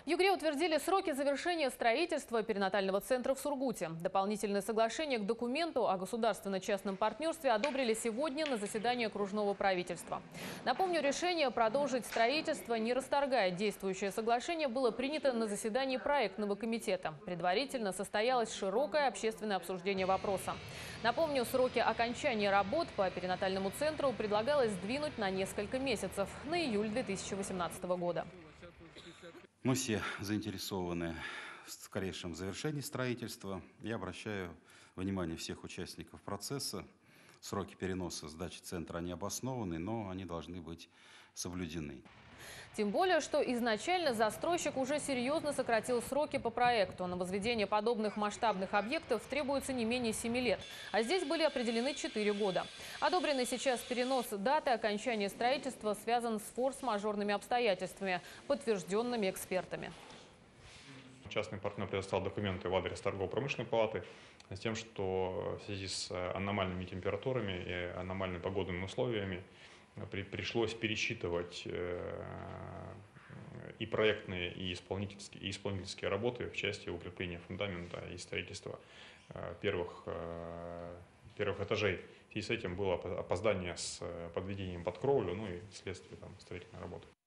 В Югре утвердили сроки завершения строительства перинатального центра в Сургуте. Дополнительное соглашение к документу о государственно-частном партнерстве одобрили сегодня на заседании окружного правительства. Напомню, решение продолжить строительство, не расторгая действующее соглашение, было принято на заседании проектного комитета. Предварительно состоялось широкое общественное обсуждение вопроса. Напомню, сроки окончания работ по перинатальному центру предлагалось сдвинуть на несколько месяцев, на июль 2018 года. Мы все заинтересованы в скорейшем завершении строительства. Я обращаю внимание всех участников процесса. Сроки переноса сдачи центра не обоснованы, но они должны быть соблюдены. Тем более, что изначально застройщик уже серьезно сократил сроки по проекту. На возведение подобных масштабных объектов требуется не менее 7 лет. А здесь были определены 4 года. Одобренный сейчас перенос даты окончания строительства связан с форс-мажорными обстоятельствами, подтвержденными экспертами. Частный партнер предоставил документы в адрес торгово-промышленной палаты с тем, что в связи с аномальными температурами и аномальными погодными условиями пришлось пересчитывать и проектные, и исполнительские работы в части укрепления фундамента и строительства первых этажей. В связи с этим было опоздание с подведением под кровлю, ну и вследствие строительной работы.